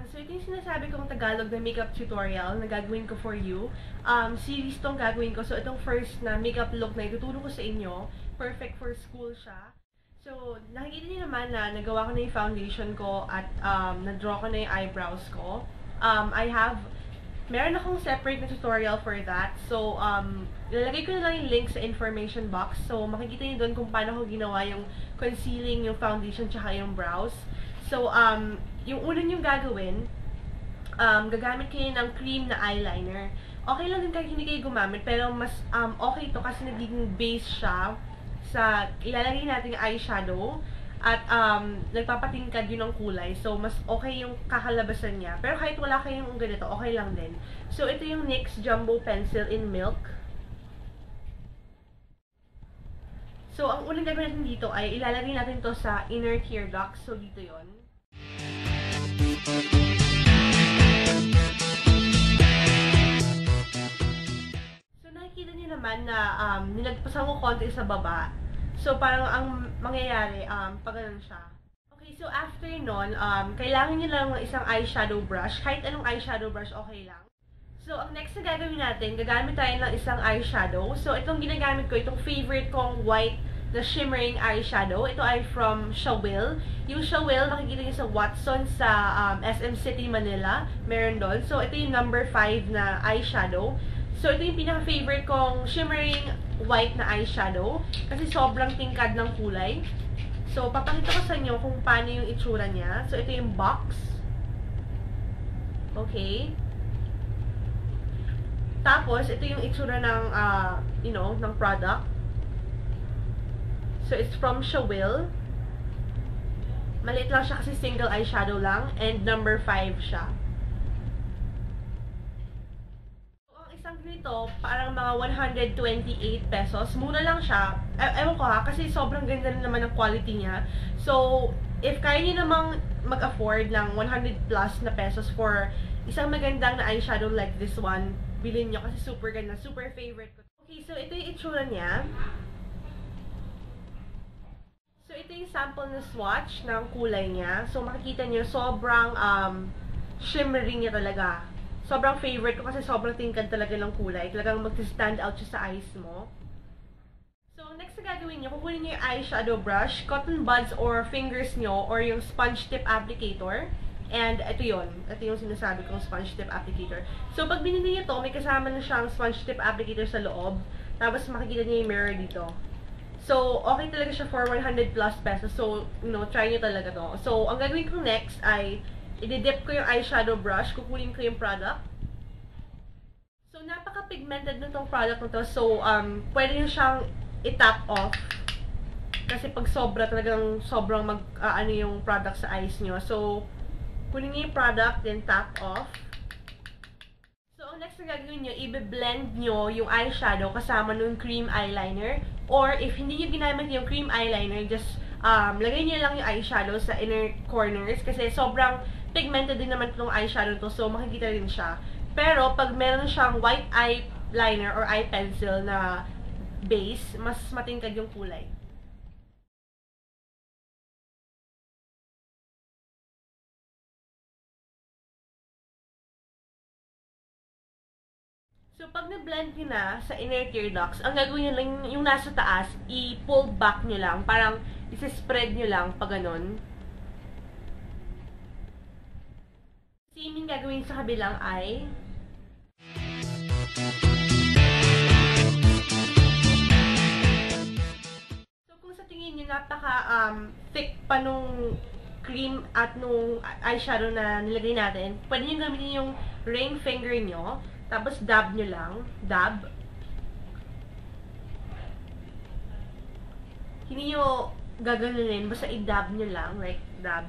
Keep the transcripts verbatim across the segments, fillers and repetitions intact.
yun, so ito yung sinasabi kong Tagalog na makeup tutorial na gagawin ko for you. Um, series tong gagawin ko. So, itong first na makeup look na ituturo ko sa inyo. Perfect for school siya. So, nakikita niyo naman na nagawa ko na yung foundation ko at um, na-draw ko na yung eyebrows ko. Um, I have, meron akong separate na tutorial for that. So, um, ilalagay ko na lang yung link sa information box. So, makikita niyo doon kung paano ko ginawa yung concealing, yung foundation, tsaka yung brows. So, um, yung una niyong gagawin, um, gagamit kayo ng cream na eyeliner. Okay lang din kahit hindi kayo gumamit, pero mas um, okay to kasi nagiging base siya sa ilalagay natin yung eyeshadow at um, nagpapatingkad yun ng kulay. So, mas okay yung kakalabasan niya. Pero kahit wala kayong ganito, okay lang din. So, ito yung N Y X Jumbo Pencil in Milk. So, ang unang gagawin natin dito ay ilalagay natin to sa inner tear duct. So, dito yon. So, nakikita niyo naman na um, nilagpasan ko konti sa baba. So, parang ang mangyayari, um, pag ganun siya. Okay, so after nun, um, kailangan niyo lang ng isang eyeshadow brush. Kahit anong eyeshadow brush, okay lang. So, ang next na gagawin natin, gagamit tayo ng isang eyeshadow. So, itong ginagamit ko, itong favorite kong white na shimmering eyeshadow. Ito ay from Shawil. Yung Shawil, makikita niyo sa Watson sa um, S M City, Manila. Meron doon. So, ito yung number five na eyeshadow. So, ito yung pinaka-favorite kong shimmering white na eyeshadow. Kasi sobrang tingkad ng kulay. So, papakita ko sa inyo kung paano yung itsura niya. So, ito yung box. Okay. Tapos, ito yung itsura ng, uh, you know, ng product. So, it's from Shawil. Maliit lang siya kasi single eyeshadow lang. And number five siya. So, ang isang nito, parang mga one hundred twenty-eight pesos. Mura lang siya. E ewan ko ha, kasi sobrang ganda rin naman ng quality niya. So, if kaya niyo namang mag-afford ng one hundred plus na pesos for isang magandang na eyeshadow like this one, bilhin nyo kasi super ganda. Super favorite ko. Okay, so ito yung itsura niya. So, ito yung sample na swatch ng kulay niya. So, makikita niyo, sobrang um, shimmering niya talaga. Sobrang favorite ko kasi sobrang tingkad talaga ng kulay. Talagang mag-stand out siya sa eyes mo. So, next na gagawin niyo, kukunin niyo yung eyeshadow brush, cotton buds or fingers niyo, or yung sponge tip applicator. And ito yun. Ito yung sinasabi kong sponge tip applicator. So, pag binili niyo to, may kasama na siyang sponge tip applicator sa loob. Tapos, makikita niyo yung mirror dito. So, okay talaga siya for one hundred plus pesos. So, you know, try nyo talaga to. So, ang gagawin ko next ay i-dip ko yung eyeshadow brush, kukunin ko yung product. So, napaka-pigmented na tong product na to. So, um, pwede nyo siyang i-tap off. Kasi pag sobra, talagang sobrang mag, uh, ano yung product sa eyes nyo. So, kunin nyo yung product, then tap off. So, ang next na gagawin nyo, i-blend nyo yung eyeshadow kasama nung cream eyeliner. Or, if hindi nyo ginamit yung cream eyeliner, just um, lagay nyo lang yung eyeshadow sa inner corners. Kasi sobrang pigmented din naman itong eyeshadow to. So, makikita rin siya. Pero, pag meron siyang white eyeliner or eye pencil na base, mas matingkad yung kulay. So, pag na-blend nyo na sa inner tear ducts, ang gagawin nyo lang yung nasa taas, i-pull back nyo lang. Parang isi-spread nyo lang pag ganun. Same yung gagawin sa kabilang eye. So, kung sa tingin nyo napaka um, thick pa nung cream at nung eyeshadow na nilagay natin, pwede nyo gamitin yung ring finger nyo. Tapos, dab nyo lang. Dab. Hindi nyo gaganunin. Basta i-dab nyo lang. Like, dab.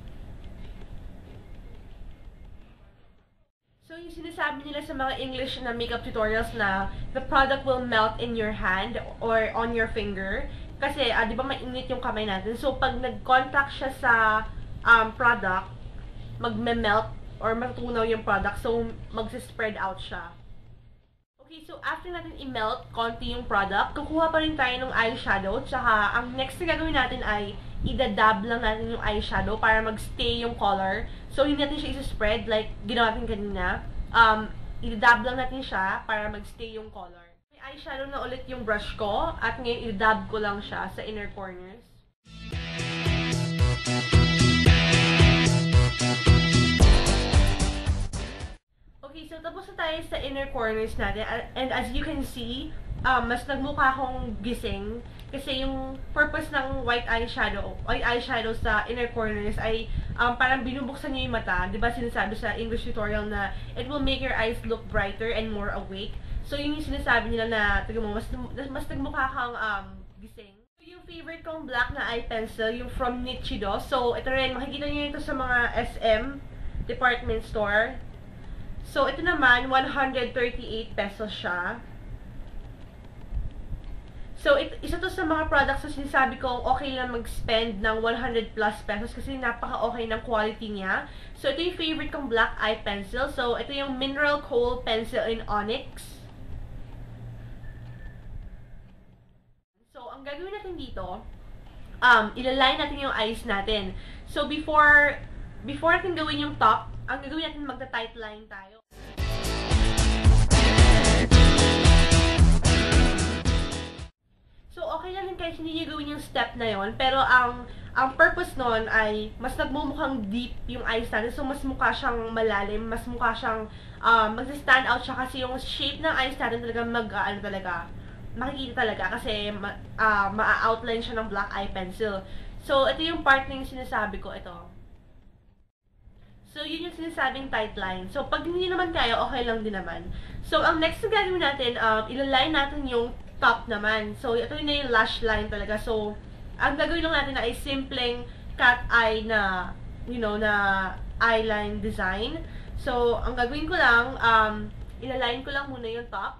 So, yung sinasabi nila sa mga English na makeup tutorials na the product will melt in your hand or on your finger. Kasi, ah, di ba mainit yung kamay natin? So, pag nag-contact siya sa um, product, magme-melt or matutunaw yung product. So, mag-spread out siya. Okay, so after natin i-melt konti yung product, kukuha pa rin tayo ng eyeshadow. Tsaka, ang next na gagawin natin ay idadab lang natin yung eyeshadow para mag-stay yung color. So, hindi natin siya isa-spread like ginawa natin kanina. Um, idadab lang natin siya para mag-stay yung color. May eyeshadow na ulit yung brush ko at ngayon idadab ko lang siya sa inner corners. Okay, so tapos na tayo sa inner corners natin. And as you can see, um, mas nagmukha akong gising. Kasi yung purpose ng white eyeshadow, white eyeshadow sa inner corners ay um, parang binubuksan nyo yung mata. Diba sinasabi sa English tutorial na it will make your eyes look brighter and more awake. So yun yung sinasabi nila na, tignan mo, mas, mas nagmukha kang um, gising. Yung favorite kong black na eye pencil, yung from Nichido. So ito rin, makikita nyo ito sa mga S M department store. So ito naman, one hundred thirty-eight pesos siya. So, it, isa to sa mga products na sinasabi ko, okay lang mag-spend ng one hundred plus pesos kasi napaka-okay ng quality niya. So, ito yung favorite kong black eye pencil. So, ito yung Mineral Kohl Pencil in Onyx. So, ang gagawin natin dito, um, ilaline natin yung eyes natin. So, before, before natin gawin yung top, ang gagawin natin magta-tight line tayo. So, okay lang din kahit hindi niyo gawin yung step na yon, pero ang ang purpose nun ay mas nagmumukhang deep yung eyes natin. So, mas mukha siyang malalim, mas mukha siyang um, mag-stand out siya kasi yung shape ng eyes natin talaga mag, uh, ano talaga, makikita talaga kasi ma, uh, ma-outline siya ng black eye pencil. So, ito yung part na yung sinasabi ko, ito. So, yun yung sinasabing tight line. So, pag hindi naman kaya, okay lang din naman. So, ang next na gagawin natin, um, ilaline natin yung top naman. So, ito na yung lash line talaga. So, ang gagawin lang natin ay simpleng cat eye na, you know, na eyeline design. So, ang gagawin ko lang, um, ilaline ko lang muna yung top.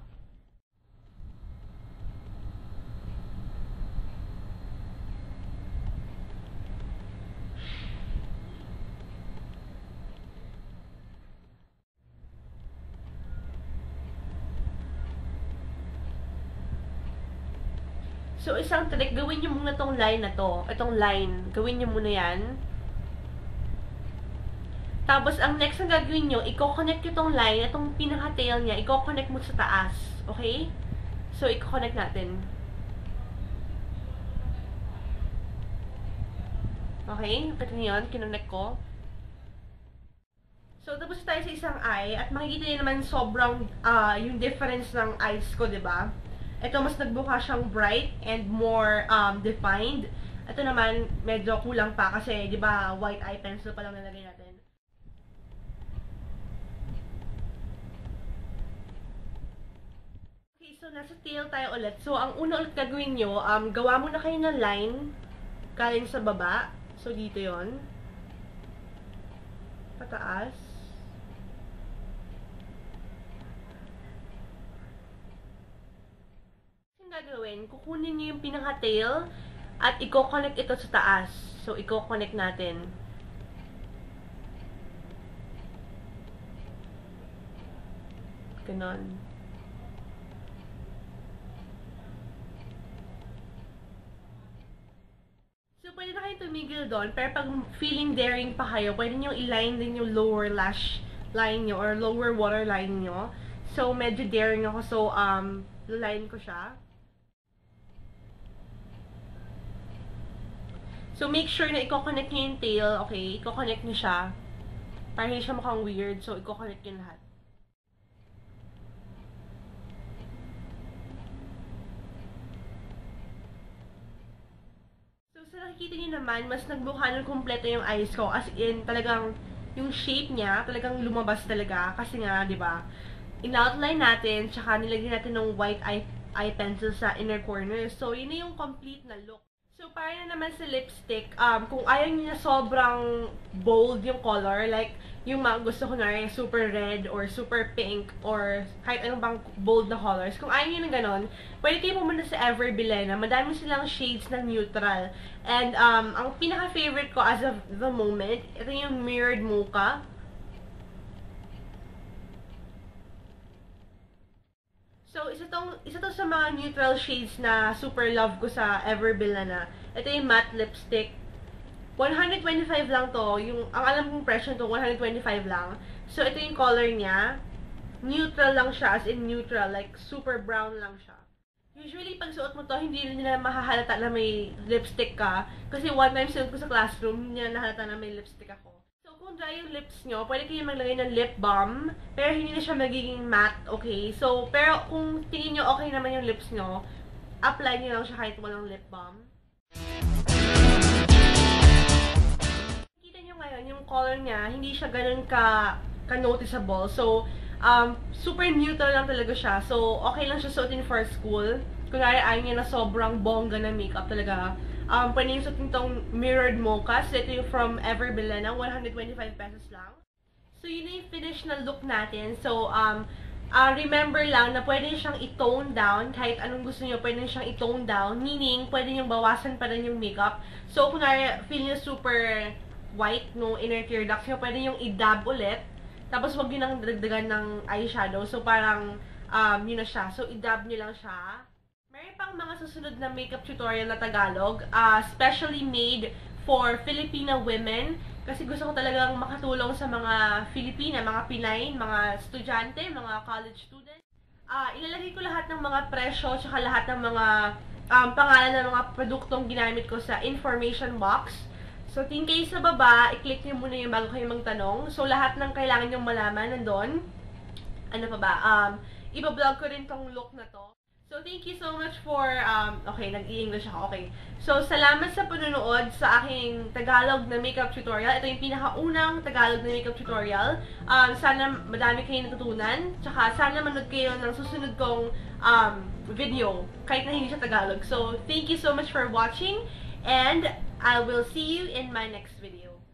So, isang trick, gawin nyo muna tong line na to. Itong line. Gawin nyo muna yan. Tapos, ang next na gagawin nyo, i-connect nyo tong line, itong pinaka-tail niya, i-connect mo sa taas. Okay? So, i-connect natin. Okay? Kita nyo yun? Kinonnect ko. So, tapos tayo sa isang eye, at makikita nyo naman sobrang uh, yung difference ng eyes ko, diba? Ito, mas nagbuka siyang bright and more um, defined. Ito naman, medyo kulang pa kasi, di ba, white eye pencil pa lang nalagay natin. Okay, so nasa tail tayo ulit. So, ang una ulit gagawin nyo, um, gawa muna kayo ng line galing sa baba. So, dito yon, pataas. Gagawin, kukunin niyo yung pinaka-tail at i-connect ito sa taas. So, i-connect natin. Ganon. So, pwede na kayo tumigil doon, pero pag feeling daring pa kayo, pwede niyo i-line din yung lower lash line niyo or lower waterline niyo. So, medyo daring ako. So, um, line ko siya. So, make sure na i-connect nyo yung tail, okay? I-connect nyo siya. Para hindi siya mukhang weird. So, i-connect nyo lahat. So, sa nakikita nyo naman, mas nagmukha ng kumpleto yung eyes ko. As in, talagang, yung shape niya, talagang lumabas talaga. Kasi nga, di ba, in-outline natin, tsaka nilagyan natin ng white eye, eye pencil sa inner corner. So, yun na yung complete na look. So, para na naman sa lipstick, um, kung ayaw nyo na sobrang bold yung color, like, yung mga gusto ko na super red or super pink or kahit anong bang bold na colors, kung ayaw nyo na ganon, pwede kayo pumunta sa Ever Bilena. Madami silang shades na neutral. And, um, ang pinaka-favorite ko as of the moment, ito yung Mirrored Mocha. So, isa tong isa to sa mga neutral shades na super love ko sa Ever Bilena. Ito yung matte lipstick. one twenty-five lang to. Yung, ang alam kong presyo to, one twenty-five lang. So, ito yung color niya. Neutral lang siya, as in neutral. Like, super brown lang siya. Usually, pag suot mo to, hindi nila mahahalata na may lipstick ka. Kasi one time suot ko sa classroom, hindi nila nahalata na may lipstick ako. So, kung dry yung lips nyo, pwede kayo maglagay ng lip balm. Pero hindi na siya magiging matte, okay? So, pero kung tingin nyo okay naman yung lips nyo, apply nyo lang siya kahit walang lip balm. Kita nyo ngayon, yung color niya, hindi siya ganun ka, ka-noticeable. So, um, super neutral lang talaga siya. So, okay lang siya suotin for school. Kunwari, ayaw niya na sobrang bongga na makeup talaga. Um, pwede yung suotin tong mirrored mocha. So, ito yung from Everbilena, one twenty-five pesos lang. So, yun na yung finish na look natin. So, um, uh, remember lang na pwede siyang i-tone down. Kahit anong gusto niyo, pwede siyang i-tone down. Meaning, pwede niyong bawasan pa rin yung makeup. So, kunwari, feel niyo super white no inner tear ducts niyo, pwede yung i-dab ulit. Tapos, wag yun ang dagdagan ng eyeshadow. So, parang, um, yun na siya. So, i-dab niyo lang siya. Meron pang mga susunod na makeup tutorial na Tagalog, uh, specially made for Filipina women. Kasi gusto ko talagang makatulong sa mga Filipina, mga Pinay, mga estudyante, mga college students. Uh, ilalagay ko lahat ng mga presyo, tsaka lahat ng mga um, pangalan ng mga produktong ginamit ko sa information box. So, tingin kayo sa baba, i-click nyo muna yung bago kayo magtanong. So, lahat ng kailangan nyong malaman nandun. Ano pa ba? Um, iba-vlog ko rin tong look na to. So, thank you so much for, um, okay, nag-i-English ako, okay. So, salamat sa panonood sa aking Tagalog na makeup tutorial. Ito yung pinakaunang Tagalog na makeup tutorial. Um, sana madami kayo natutunan. Tsaka, sana manood kayo ng susunod kong um, video, kahit na hindi siya Tagalog. So, thank you so much for watching, and I will see you in my next video.